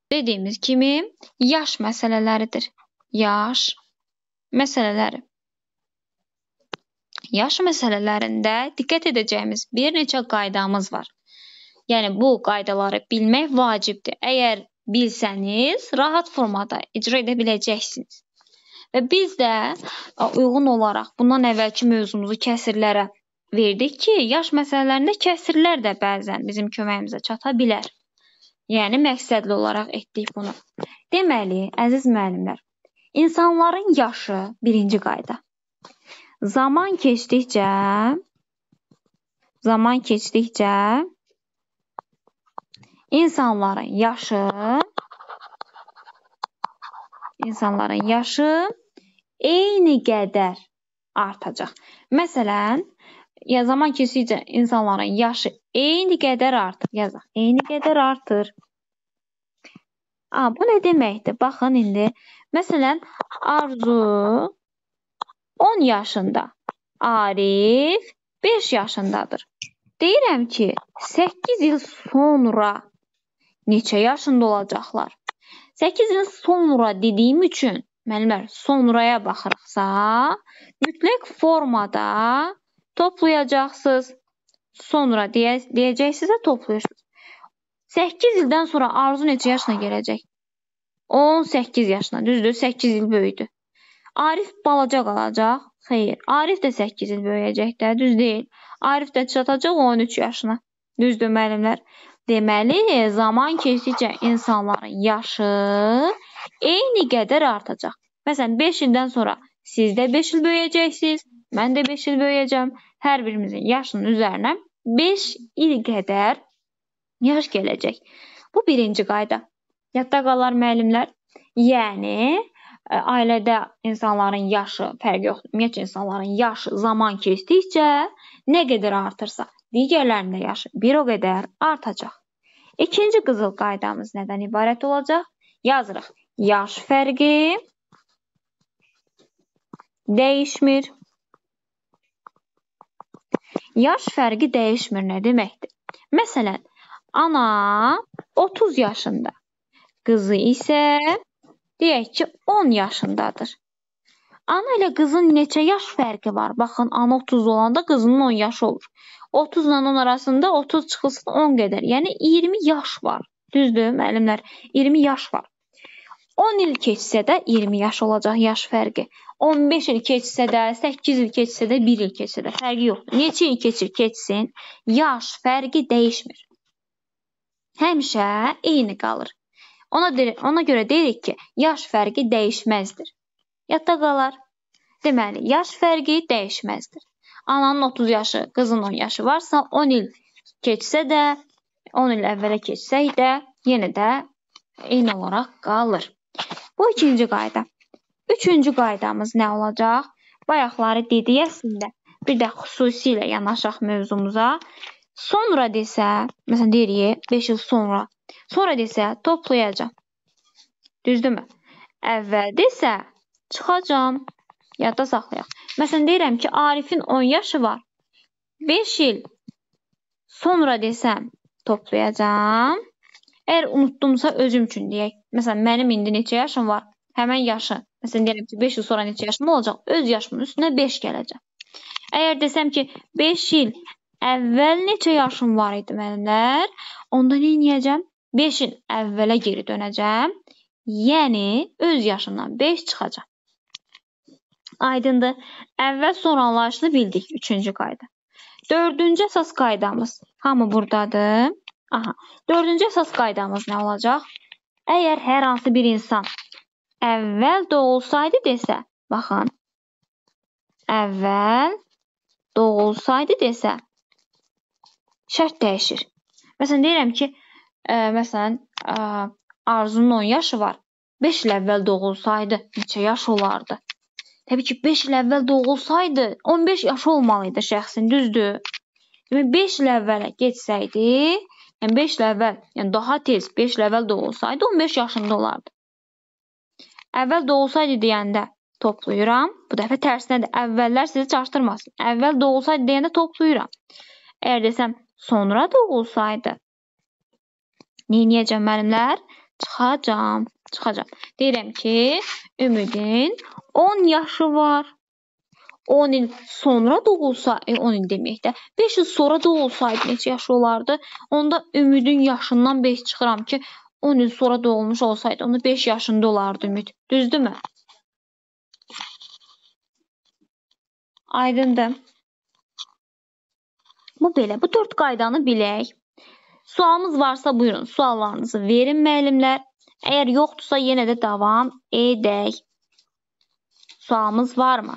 Dediyimiz kimi yaş məsələləridir. Yaş məsələləri. Yaş məsələlərində diqqət edəcəyimiz bir neçə qaydamız var. Yəni, bu qaydaları bilmək vacibdir. Əgər bilsəniz, rahat formada icra edə biləcəksiniz. Və biz də uyğun olaraq bundan əvvəlki mövzumuzu kəsirlərə verdik ki, yaş məsələlərində kəsirlər də bəzən bizim köməyimizə çata bilər. Yəni, məqsədli olaraq etdik bunu. Deməli, əziz müəllimlər, insanların yaşı birinci qayda. Zaman keçdikcə insanların yaşı eyni qədər artacaq. Məsələn, zaman keçdikcə insanların yaşı eyni qədər artır. Yazaq, eyni qədər artır. Bu nə deməkdir? Baxın, indi. Məsələn, Arzu 10 yaşında, Arif 5 yaşındadır. Deyirəm ki, 8 il sonra neçə yaşında olacaqlar? 8 il sonra dediyim üçün, müəllimlər, sonraya baxırıqsa, mütləq formada toplayacaqsınız. Sonra deyəcəksinizsə toplayırsınız. 8 ildən sonra Arzu neçə yaşına gələcək? 18 yaşına, düzdür, 8 il böyüdü. Arif balaca qalacaq? Xeyr, Arif də 8 il böyüyəcək də, düz deyil. Arif də çatacaq 13 yaşına, düzdür müəllimlər. Deməli, zaman keçdikcə insanların yaşı eyni qədər artacaq. Məsələn, 5 ildən sonra siz də 5 il böyüyəcəksiniz, mən də 5 il böyüyəcəm. Hər birimizin yaşının üzərinə 5 il qədər yaş gələcək. Bu birinci qayda. Yadda qalar müəllimlər. Yəni, ailədə insanların yaşı, fərqi yoxdur. Ümumiyyətlə, insanların yaşı zaman keçdikcə nə qədər artırsa, digərlərinin də yaşı bir o qədər artacaq. İkinci qızıl qaydamız nədən ibarət olacaq? Yazırıq. Yaş fərqi dəyişmir. Yaş fərqi dəyişmir nə deməkdir? Məsələn, ana 30 yaşında, qızı isə deyək ki, 10 yaşındadır. Ana ilə qızın neçə yaş fərqi var? Baxın, ana 30 olanda qızının 10 yaşı olur. 30 ilə 10 arasında 30 çıxılsın 10 qədər. Yəni, 20 yaş var. Düzdür, müəllimlər? 20 yaş var. 10 il keçsə də 20 yaş olacaq yaş fərqi. 15 il keçsə də, 8 il keçsə də, 1 il keçsə də fərqi yoxdur. Neçə il keçsin, yaş fərqi dəyişmir. Həmişə eyni qalır. Ona görə deyirik ki, yaş fərqi dəyişməzdir. Yadda qalar. Deməli, yaş fərqi dəyişməzdir. Ananın 30 yaşı, qızın 10 yaşı varsa, 10 il keçsə də, 10 il əvvələ keçsək də, yenə də eyni olaraq qalır. Bu ikinci qayda. Üçüncü qaydamız nə olacaq? Bayaqları dedik əslində. Bir də xüsusilə yanaşaq mövzumuza. Sonra desə, məsələn deyirik 5 il sonra. Sonra desə toplayacam. Düzdürmü? Əvvəl desə çıxacam. Yadda saxlayaq. Məsələn deyirəm ki, Arifin 10 yaşı var. 5 il sonra desəm toplayacam. Əgər unutdumsa özüm üçün deyək. Məsələn, mənim indi neçə yaşım var? Həmən yaşı. Məsələn, deyirəm ki, 5 il sonra neçə yaşım olacaq? Öz yaşımın üstünə 5 gələcək. Əgər desəm ki, 5 il əvvəl neçə yaşım var idi müəllimlər? Onda nə edəcəm? 5 il əvvələ geri dönəcəm. Yəni, öz yaşımdan 5 çıxacaq. Aydındır. Əvvəl sonra anlayışını bildik. Üçüncü qayda. Dördüncü əsas qaydamız. Hamı buradadır. Dördüncü əsas qaydamız nə olacaq? Əgər hər hansı bir insan əvvəl doğulsaydı desə, baxın, əvvəl doğulsaydı desə, şərt dəyişir. Məsələn, deyirəm ki, Arzunun 10 yaşı var. 5 il əvvəl doğulsaydı, neçə yaş olardı? Təbii ki, 5 il əvvəl doğulsaydı, 15 yaşı olmalıydı şəxsin, düzdür? 5 il əvvələ geçsəydi, yəni 5 il əvvəl, yəni daha tez 5 il əvvəl doğulsaydı, 15 yaşında olardı. Əvvəl doğulsaydı deyəndə toplayıram. Bu dəfə tərsinədir. Əvvəllər sizi çaşdırmasın. Əvvəl doğulsaydı deyəndə toplayıram. Əgər desəm sonra doğulsaydı, nə edəcəm müəllimlər? Çıxacam. Deyirəm ki, Ümidin 10 yaşı var. 10 il sonra doğulsa, 10 il deməkdə, 5 il sonra doğulsaydı neçə yaşı olardı? Onda Ümidin yaşından 5 çıxıram ki, 10 il sonra doğulmuş olsaydı, onda 5 yaşında olardı Ümid. Düzdürmü? Aydındır. Bu belə. Bu 4 qaydanı bilək. Sualımız varsa buyurun, suallarınızı verin müəllimlər. Əgər yoxdursa yenə də davam edək. Sualımız varmı?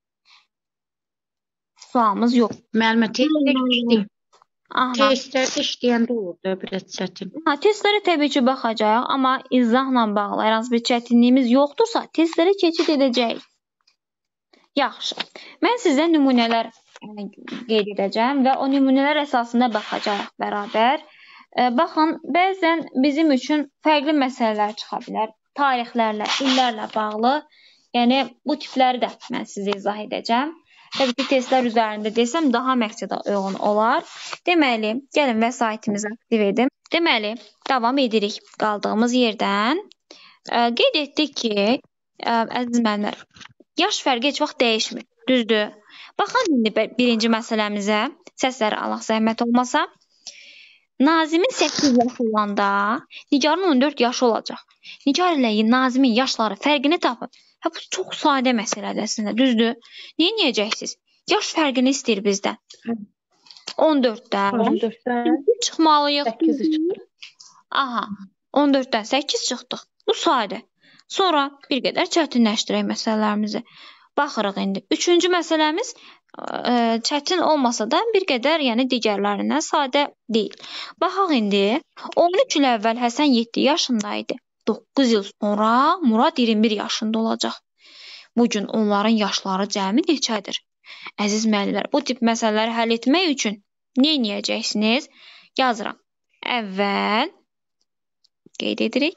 Sualımız yox. Müəllimə testlərdə işləyəndə olurdu biraz çətin. Testlərə təbii ki baxacağıq, amma izahla bağlı hər hansı bir çətinliyimiz yoxdursa, testlərə keçid edəcəyik. Yaxşı. Mən sizə nümunələr qeyd edəcəm və o nümunələr əsasında baxacağıq bərabər. Baxın, bəzən bizim üçün fərqli məsələlər çıxa bilər. Tarixlərlə, illərlə bağlı. Yəni, bu tipləri də mən sizə izah edəcəm. Təbii ki, testlər üzərində desəm, daha məqsədə uyğun olar. Deməli, gəlin vəsaitimizi aktiv edim. Deməli, davam edirik qaldığımız yerdən. Qeyd etdik ki, əziz müəllimlər, yaş fərqi heç vaxt dəyişmir. Düzdür? Baxın, indi birinci məsələmizə, səsləri alaq zəhmət olmasa. Nazimin 8 yaşı olanda Nigarın 14 yaşı olacaq. Nigar ilə Nazimin yaşları fərqini tapın. Bu çox sadə məsələdir əslində, düzdür? Niyə niyəcəksiniz? Yaş fərqini istəyir bizdən. 14-dən çıxmalıyıq. 8 çıxdı. Aha, 14-dən 8 çıxdıq. Bu sadə. Sonra bir qədər çətinləşdirək məsələlərimizi. Baxırıq indi. Üçüncü məsələmiz çətin olmasa da bir qədər, yəni digərlərindən sadə deyil. Baxaq indi. 13 il əvvəl Həsən 7 yaşında idi. 9 il sonra Murad 21 yaşında olacaq. Bugün onların yaşları cəmi neçədir? Əziz müəllimlər, bu tip məsələləri həll etmək üçün nə edəcəksiniz? Yazıram. Əvvəl qeyd edirik.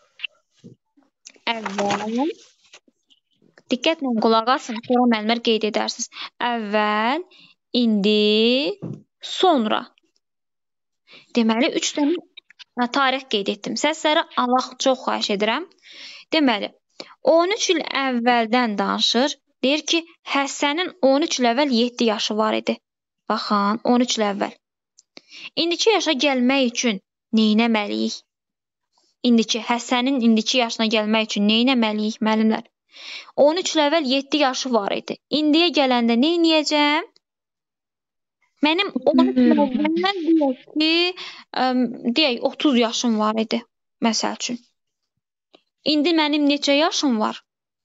Əvvəl diqqətlə qulaq asın, sonra müəllimlər qeyd edərsiniz. Əvvəl, indi, sonra. Deməli, 3 dənə tarix qeyd etdim. Səsləri alaq, çox xahiş edirəm. Deməli, 13 il əvvəldən danışır. Deyir ki, Həsənin 13 il əvvəl 7 yaşı var idi. Baxın, 13 il əvvəl. İndiki yaşa gəlmək üçün nə etməliyik? Həsənin indiki yaşına gəlmək üçün nə etməliyik, müəllimlər? 13 il əvvəl 7 yaşı var idi. İndiyə gələndə nə edəcəm? Mənim 13 il əvvəldən deyək ki, 30 yaşım var idi, məsəl üçün. İndi mənim neçə yaşım var?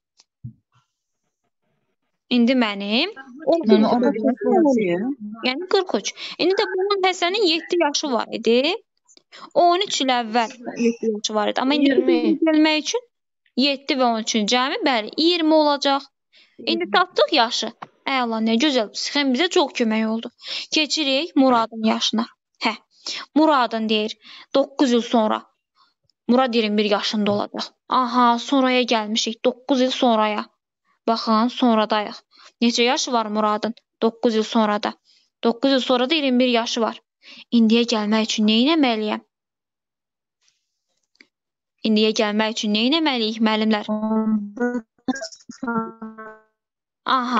İndi mənim yəni 43. İndi də bunun Həsənin 7 yaşı var idi. 13 il əvvəl 7 yaşı var idi. Amma indi gəlmək üçün 7 və 13-ün cəmi, bəli, 20 olacaq. İndi tapdıq yaşı. Əla, nə gözəl. Sxem bizə çox kömək oldu. Keçirik Muradın yaşına. Muradın deyir, 9 il sonra Murad 21 yaşında olacaq. Aha, sonraya gəlmişik, 9 il sonraya. Baxın, sonradayıq. Neçə yaşı var Muradın? 9 il sonrada. 9 il sonra da 21 yaşı var. İndiyə gəlmək üçün nə etməliyəm? İndiyə gəlmək üçün nə etməliyik, müəllimlər? Aha,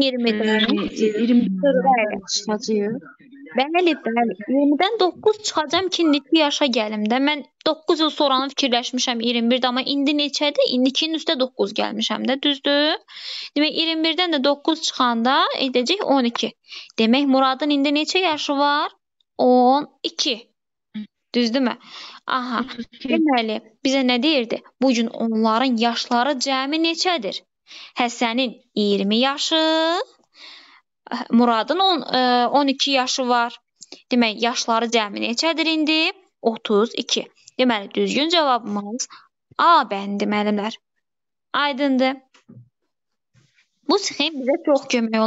20-dən çıxacaq. Bəli, 20-dən 9 çıxacam ki, indiki yaşa gəlim də. Mən 9 il sonranı fikirləşmişəm 21-də, amma indi neçədir? İndikinin üstə 9 gəlmişəm də, düzdür? Demək, 21-dən də 9 çıxanda edəcək 12. Demək, Muradın indi neçə yaşı var? 12. Düzdürmü? Aha, deməli, bizə nə deyirdi? Bugün onların yaşları cəmi neçədir? Həsənin 20 yaşı, Muradın 12 yaşı var. Demək, yaşları cəmi neçədir indi? 32. Deməli, düzgün cavabımız A bəndi, müəllimlər. Aydındır. Bu sxem bizə çox kömək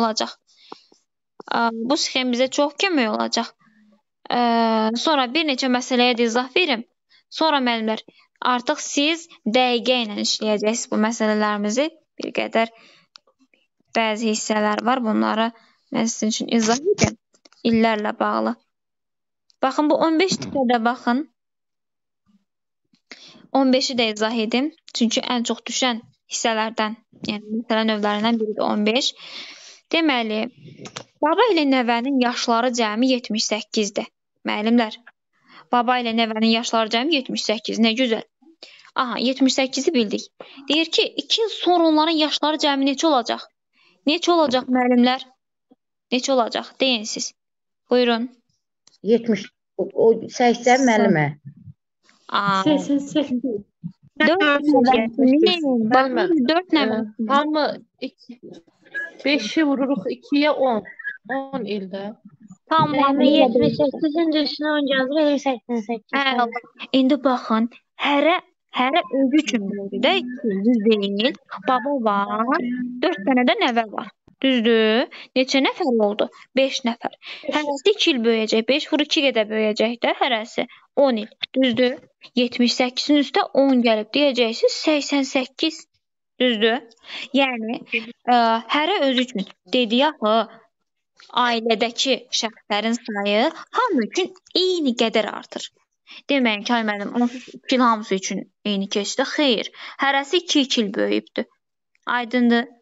olacaq. Sonra bir neçə məsələyə də izah verim. Sonra müəllimlər, artıq siz dəqiqə ilə işləyəcəksiniz bu məsələlərimizi. Bir qədər bəzi hissələr var, bunları mən sizin üçün izah edim. İllərlə bağlı. Baxın, bu 15 tipədə baxın. 15-i də izah edim. Çünki ən çox düşən hissələrdən, yəni məsələ növlərindən biridir 15. Deməli, baba ilə nəvənin yaşları cəmi 78-dir. Müəllimlər, baba ilə nəvənin yaşları cəmi 78. Nə gözəl. Aha, 78-i bildik. Deyir ki, 2 il sonra onların yaşları cəmi neçə olacaq? Neçə olacaq müəllimlər? Neçə olacaq? Deyin siz. Buyurun. 70 o 80 müəllimə. Aa, 88. 4 nəvəsinin, baxın 4 nəvəsinin. Hamı 5'i vururuq 2'ye 10. 10 ildə. Tamamı 78-ci üstünə 10 gəlir 88. İndi baxın, hərə özü üçün böyüdür də, 200 deyil. Baba var, 4 dənə də nəvə var. Düzdür? Neçə nəfər oldu? 5 nəfər. Hərəsi 2 il böyüyəcək. 5 vur 2 qədər böyüyəcək də hərəsi 10 il. Düzdür? 78-in üstə 10 gəlib deyəcəksiniz 88. Düzdür? Yəni hərə özü üçün dedi axı, ailədəki şəxslərin sayı hamı üçün eyni qədər artır. Deməyin ki, ay müəllim, 2 il hamısı üçün eyni keçdi. Xeyr, hərəsi 2 il böyüyübdür. Aydındır?